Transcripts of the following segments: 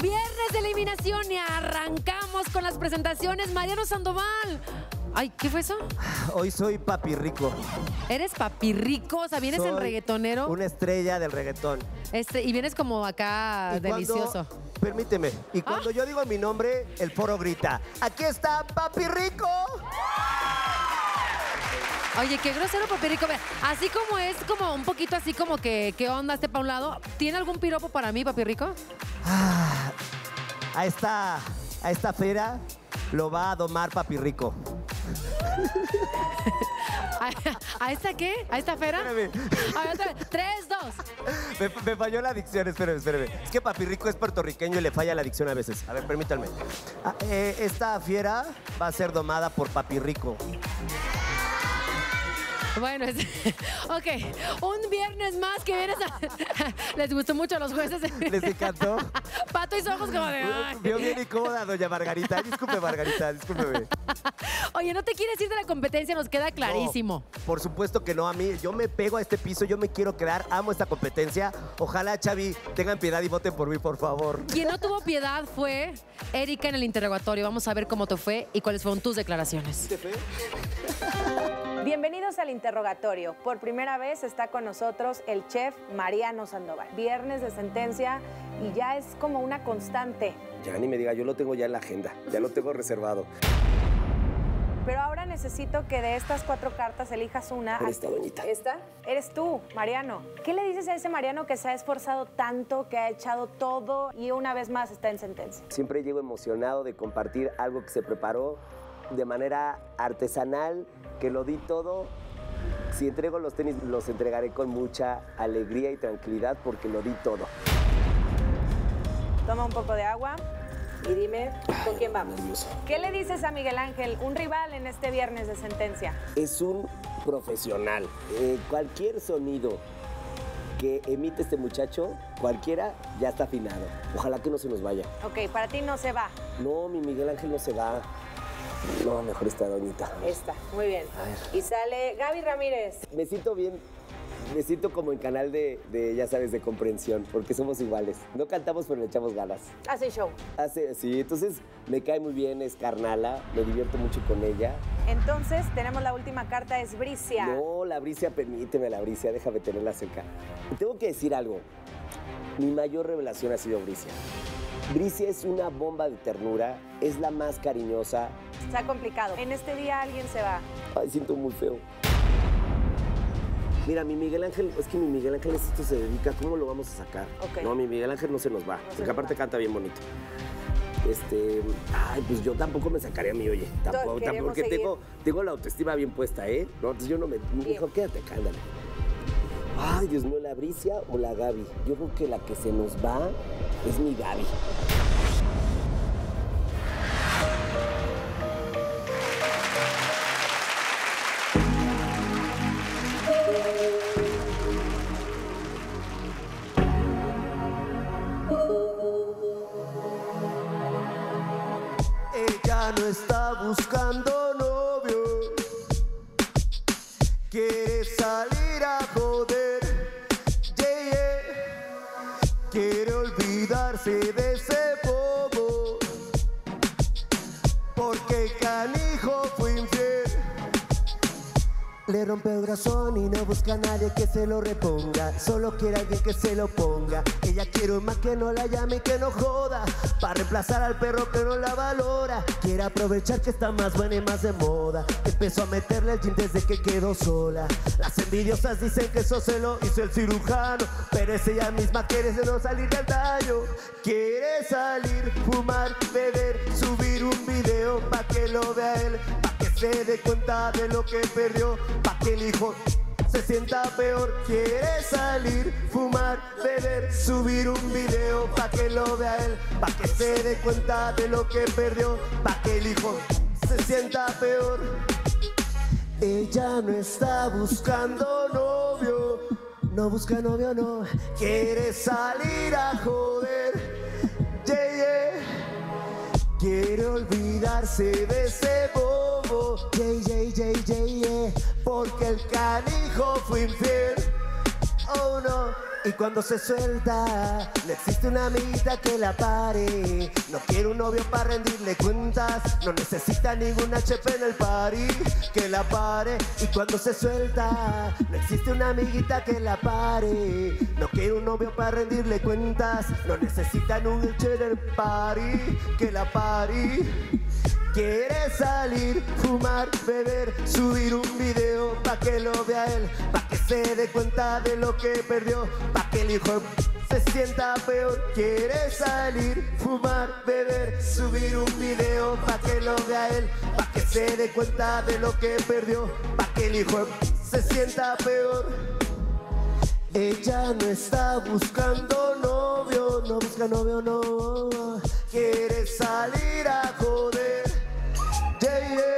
Viernes de eliminación y arrancamos con las presentaciones. Mariano Sandoval. Ay, ¿qué fue eso? Hoy soy Papi Rico. ¿Eres Papi Rico? O sea, ¿vienes en reggaetonero? Una estrella del reggaetón. Y vienes como acá delicioso. Permíteme. Y cuando yo digo mi nombre, el foro grita: ¡aquí está Papi Rico! Oye, qué grosero, Papi Rico. Así como es, como un poquito así como que, ¿qué onda? Este pa' un lado. ¿Tiene algún piropo para mí, Papi Rico? A esta fera lo va a domar Papi Rico. ¿A esta qué? ¿A esta fera? Espérame. A ver, otra vez. 3, 2. Me falló la dicción, espérame. Es que Papi Rico es puertorriqueño y le falla la dicción a veces. A ver, permítanme. Esta fiera va a ser domada por Papi Rico. Bueno, ok, un viernes más que vienes a... ¿Les gustó mucho a los jueces? ¿Les encantó? Pato y ojos como de... Ay. Vio bien incómoda, doña Margarita. Disculpe, Margarita, discúlpeme. Oye, ¿no te quieres ir de la competencia? Nos queda clarísimo. No, por supuesto que no, a mí. Yo me pego a este piso, yo me quiero quedar, amo esta competencia. Ojalá, Xavi, tengan piedad y voten por mí, por favor. Quien no tuvo piedad fue Erika en el interrogatorio. Vamos a ver cómo te fue y cuáles fueron tus declaraciones. ¿Te fue? Bienvenidos al interrogatorio. Por primera vez está con nosotros el chef Mariano Sandoval. Viernes de sentencia y ya es como una constante. Ya ni me diga, yo lo tengo ya en la agenda, ya lo tengo reservado. Pero ahora necesito que de estas 4 cartas elijas una. Por esta, doñita. ¿Esta? Eres tú, Mariano. ¿Qué le dices a ese Mariano que se ha esforzado tanto, que ha echado todo y una vez más está en sentencia? Siempre llego emocionado de compartir algo que se preparó de manera artesanal, que lo di todo. Si entrego los tenis, los entregaré con mucha alegría y tranquilidad porque lo di todo. Toma un poco de agua y dime con quién vamos. Nervioso. ¿Qué le dices a Miguel Ángel, un rival en este viernes de sentencia? Es un profesional. Cualquier sonido que emite este muchacho, cualquiera, ya está afinado. Ojalá que no se nos vaya. Ok, para ti no se va. No, mi Miguel Ángel no se va. No, mejor esta doñita. Esta, muy bien. A ver. Y sale Gaby Ramírez. Me siento bien. Me siento como en canal de, ya sabes, de comprensión, porque somos iguales. No cantamos, pero le echamos ganas. Hace show. Sí, entonces me cae muy bien, es carnala, me divierto mucho con ella. Entonces, tenemos la última carta, es Bricia. No, la Bricia, permíteme, la Bricia, déjame tenerla cerca. Y tengo que decir algo. Mi mayor revelación ha sido Bricia. Bricia es una bomba de ternura, es la más cariñosa. Está complicado. En este día alguien se va. Ay, siento muy feo. Mira, mi Miguel Ángel, es que mi Miguel Ángel esto se dedica, ¿cómo lo vamos a sacar? Okay. No, mi Miguel Ángel no se nos va, porque aparte canta bien bonito. Ay, pues yo tampoco me sacaría a mí, oye. Tampoco, porque tengo la autoestima bien puesta, ¿eh? No, entonces yo no me... Mejor quédate acá, ándale. Ay, Dios mío, ¿la Bricia o la Gaby? Yo creo que la que se nos va es mi Gaby. Ella no está buscando novio, quiere salir a joder, yeah, yeah. Quiere olvidarse de ese bobo, porque el canijo fue infiel. Le rompe el corazón y no busca a nadie que se lo reponga. Solo quiere alguien que se lo ponga. Ella quiere un más que no la llame y que no joda, para reemplazar al perro que no la valora. Quiere aprovechar que está más buena y más de moda. Empezó a meterle el gym desde que quedó sola. Las envidiosas dicen que eso se lo hizo el cirujano, pero es ella misma quiere no salir del daño. Quiere salir, fumar, beber, subir un video pa' que lo vea él, pa' que se dé cuenta de lo que perdió, pa' que el hijo se sienta peor. Quiere salir, fumar, beber, subir un video pa' que lo vea él, pa' que se dé cuenta de lo que perdió, pa' que el hijo se sienta peor. Ella no está buscando novio, no busca novio, no. Quiere salir a joder, yeah, yeah. Quiere olvidarse de ese bobo, yeah, porque el canijo fue infiel. Oh no. y cuando se suelta, no existe una amiguita que la pare. No quiere un novio para rendirle cuentas, no necesita ningún HP en el party que la pare. Y cuando se suelta, no existe una amiguita que la pare. No quiere un novio para rendirle cuentas, no necesitan un HP en el party que la pare. Quiere salir, fumar, beber, subir un video pa' que lo vea él, pa' que se dé cuenta de lo que perdió, pa' que el hijo se sienta peor. Quiere salir, fumar, beber, subir un video pa' que lo vea él, pa' que se dé cuenta de lo que perdió, pa' que el hijo se sienta peor. Ella no está buscando novio, no busca novio, no. Quiere salir a joder. Yeah, yeah.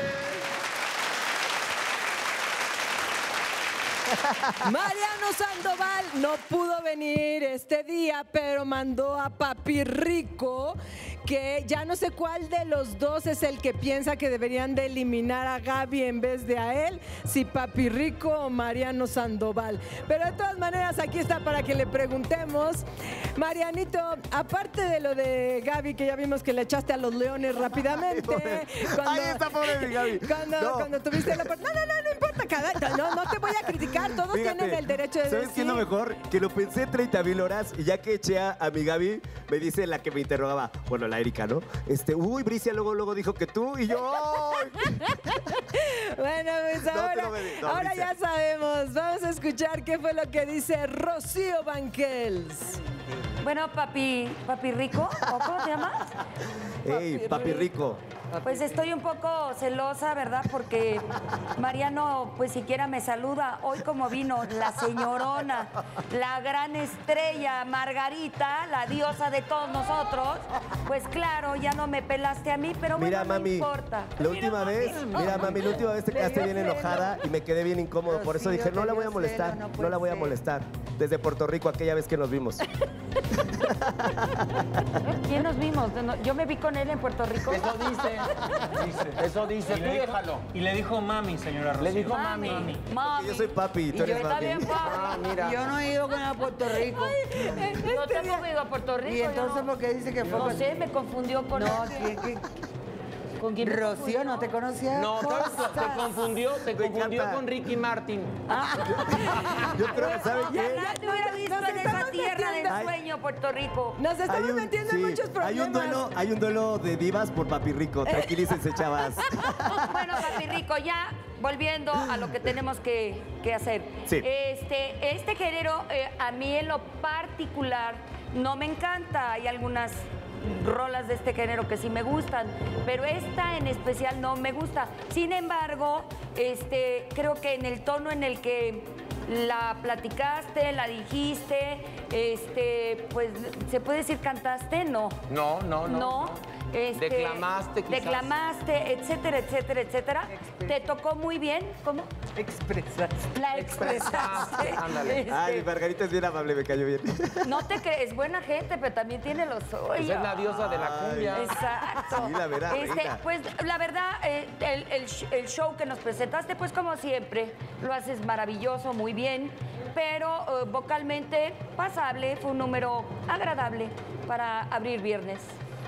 Mariano Sandoval no pudo venir este día, pero mandó a Papi Rico, que ya no sé cuál de los dos es el que piensa que deberían de eliminar a Gaby en vez de a él, si Papi Rico o Mariano Sandoval. Pero de todas maneras aquí está para que le preguntemos. Marianito, aparte de lo de Gaby, que ya vimos que le echaste a los leones rápidamente. Ahí está, pobre mi Gaby. Cuando tuviste la oportunidad. No importa, no te voy a criticar, todos tienen el derecho de decir. ¿Sabes qué es lo mejor? Que lo pensé 30,000 horas y ya que eché a mi Gaby, me dice la que me interrogaba, bueno, la Erika, ¿no? Uy, Bricia luego dijo que tú y yo. ¡Ay! Bueno, pues ahora ya sabemos. Vamos a escuchar qué fue lo que dice Rocío Banquels. Bueno, papi Rico, ¿o cómo te llamas? ¡Ey, Papi Rico! Pues estoy un poco celosa, ¿verdad? Porque Mariano, pues siquiera me saluda. Hoy como vino la señorona, la gran estrella, Margarita, la diosa de todos nosotros, pues claro, ya no me pelaste a mí, pero Mira, bueno, mami, no importa. la última vez te quedaste bien enojada y me quedé bien incómodo. Por eso dije, no la voy a molestar, no la voy a molestar. Desde Puerto Rico, aquella vez que nos vimos. ¿Quién nos vimos? Yo me vi con él en Puerto Rico. Eso dice. Eso dice, tú déjalo. Y le dijo mami, señora Rocío. Le dijo mami. Yo soy papi, tú eres Está bien, mami. papi. Mira. Yo no he ido con a Puerto Rico. No tampoco he ido a Puerto Rico. Y entonces, yo no. ¿por qué dice que fue? No sé, me confundió con No, él. ¿Con quién me Rocío, confundió? ¿no te conocía? No, Cosas. te confundió encanta. con Ricky Martin. Yo creo que, ¿saben qué? Ya te hubiera visto Nos en esa estamos tierra del metiendo. sueño, Puerto Rico. Nos estamos metiendo en muchos problemas. Hay un duelo de divas por Papi Rico. Tranquilícense, chavas. Bueno, Papi Rico, ya volviendo a lo que tenemos que hacer. Sí. Este género, a mí en lo particular, no me encanta. Hay algunas rolas de este género que sí me gustan, pero esta en especial no me gusta. Sin embargo, creo que en el tono en el que la platicaste, la dijiste, pues, ¿se puede decir cantaste? No. No. Declamaste, quizás. Declamaste, etcétera, etcétera, etcétera. ¿Te tocó muy bien? ¿Cómo? Expresaste. La expresaste. Ándale. Ay, Margarita es bien amable, me cayó bien. No te crees, buena gente, pero también tiene los suyos. Esa es la diosa de la cumbia. Exacto. Sí, la verdad, reina. Pues la verdad, el show que nos presentaste, pues como siempre, lo haces maravilloso, muy bien, pero vocalmente pasable, fue un número agradable para abrir viernes.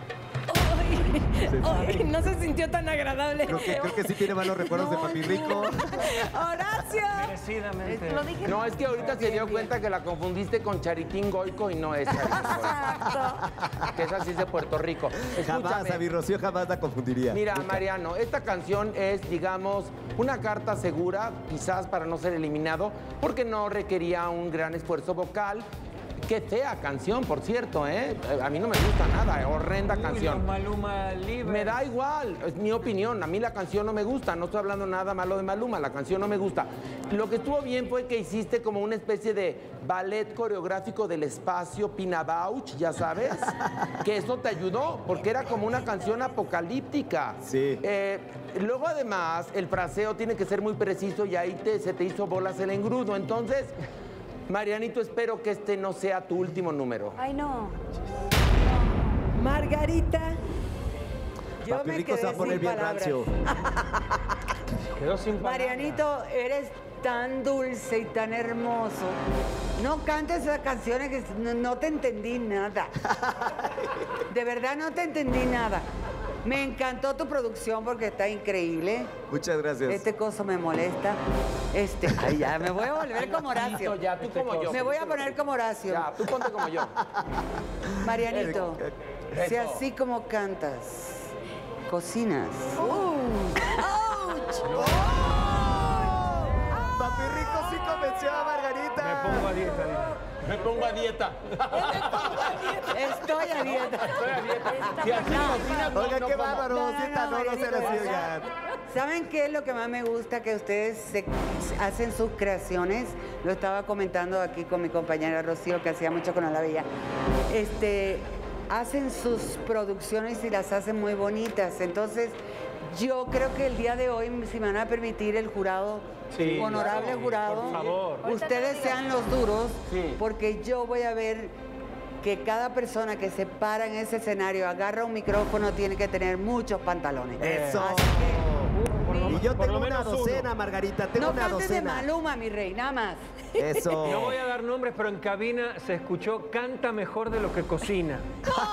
Ay, no se sintió tan agradable. Creo que sí tiene malos recuerdos de Papi Rico. Horacio. Merecidamente. Lo dije. No, es que ahorita se dio cuenta que la confundiste con Charitín Goico y no es Charitín Goico. Exacto. Que esa sí es de Puerto Rico. Jamás, Escúchame. a mi Rocío jamás la confundiría. Mira, Mariano, esta canción es, digamos, una carta segura, quizás para no ser eliminado, porque no requería un gran esfuerzo vocal. Qué fea canción, por cierto, ¿eh? A mí no me gusta nada, horrenda canción. Maluma libre. Me da igual, es mi opinión. A mí la canción no me gusta, no estoy hablando nada malo de Maluma, la canción no me gusta. Lo que estuvo bien fue que hiciste como una especie de ballet coreográfico del espacio Pina Bausch, ya sabes, que eso te ayudó, porque era como una canción apocalíptica. Sí. Luego, además, el fraseo tiene que ser muy preciso y ahí se te hizo bolas el engrudo. Entonces, Marianito, espero que este no sea tu último número. Ay, no. Margarita. Yo Papi me Rico se va a quedé poner sin bien palabras. rancio. Quedó sin palabras. Marianito, eres tan dulce y tan hermoso. No cantes esas canciones que no te entendí nada. De verdad no te entendí nada. Me encantó tu producción porque está increíble. Muchas gracias. Este coso me molesta. Ay, ya, me voy a volver como Horacio. Ya, tú como yo. Me voy a poner como Horacio. Ya, tú ponte como yo. Marianito, si Eso. así como cantas, cocinas. Papi Rico sí convenció a Margarita. Me pongo a dieta, dile. Me pongo a dieta. Estoy a dieta. Estoy a dieta. Si así cocinas, no, Oiga, no qué como. bárbaro, Rosita, no se Marianito, la sigan. ¿Saben qué es lo que más me gusta? Que ustedes hacen sus creaciones. Lo estaba comentando aquí con mi compañera Rocío, que hacía mucho con la Bella. Hacen sus producciones y las hacen muy bonitas. Entonces, yo creo que el día de hoy, si me van a permitir el jurado, Sí, honorable claro, jurado, por favor. ustedes sean los duros, Sí. porque yo voy a ver que cada persona que se para en ese escenario, agarra un micrófono, tiene que tener muchos pantalones. Eso. Así que, Y yo por tengo lo una menos uno. docena, Margarita, tengo no una cantes de docena. Maluma, mi rey, nada más. Eso. No voy a dar nombres, pero en cabina se escuchó canta mejor de lo que cocina.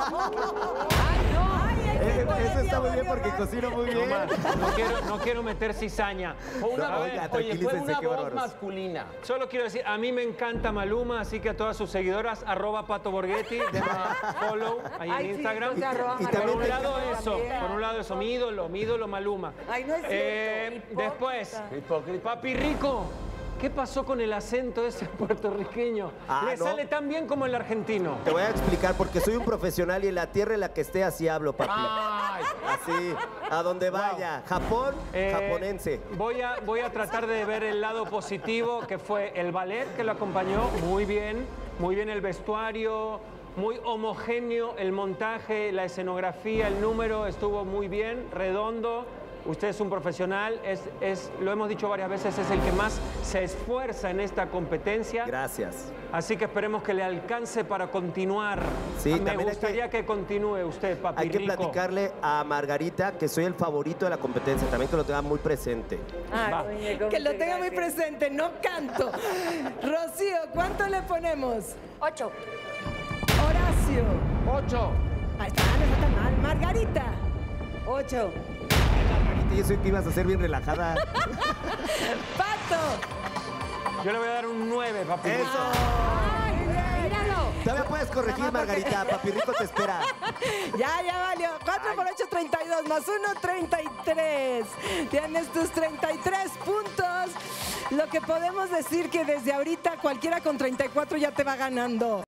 Eso está muy bien porque cocino muy No bien. más. No quiero meter cizaña. Fue una No, voz, oiga, oye, fue tranquilícense, una qué voz bárbaros. masculina. Solo quiero decir, a mí me encanta Maluma, así que a todas sus seguidoras, @Pato Borghetti, denme follow ahí Ay, en sí, Instagram. entonces, arroba Y Por también un te lado encanta eso, también. por un lado eso, mi ídolo Maluma. Ay, no es cierto. Después, Hipócrita. Papi Rico, ¿qué pasó con el acento ese puertorriqueño? Ah, Le no. sale tan bien como el argentino. Te voy a explicar porque soy un profesional y en la tierra en la que esté así hablo, papi. Ay, Así, a donde vaya. Japón, japonense. Voy a tratar de ver el lado positivo, que fue el ballet que lo acompañó muy bien el vestuario, muy homogéneo el montaje, la escenografía, el número estuvo muy bien, redondo. Usted es un profesional, lo hemos dicho varias veces, es el que más se esfuerza en esta competencia. Gracias. Así que esperemos que le alcance para continuar. Sí, Me también hay gustaría que continúe usted, Papi Hay que Rico. platicarle a Margarita que soy el favorito de la competencia, también que lo tenga muy presente. Va. Que lo tenga muy presente, no canto. Rocío, ¿cuánto le ponemos? 8. Horacio. 8. Ahí está, no está tan mal. Margarita. 8. Margarita, yo soy que ibas a ser bien relajada. Pato. Yo le voy a dar un 9, Papi Rico. Eso. Míralo. Todavía puedes corregir, Margarita. Papi Rico te espera. Ya valió. 4 por 8, 32. Más 1, 33. Tienes tus 33 puntos. Lo que podemos decir que desde ahorita cualquiera con 34 ya te va ganando.